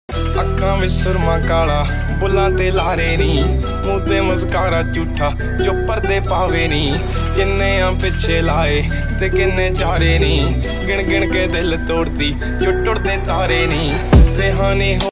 अखां विच सुरमा काला बुलां ते लारे नी, मूंह ते मस्कारा झूठा जो पर्दे पावे नी। किन्ने आ पिछे लाए ते किन्ने चारे नी, गिण गिण के दिल तोड़ती जो टुटदे तारे नी। रेहानी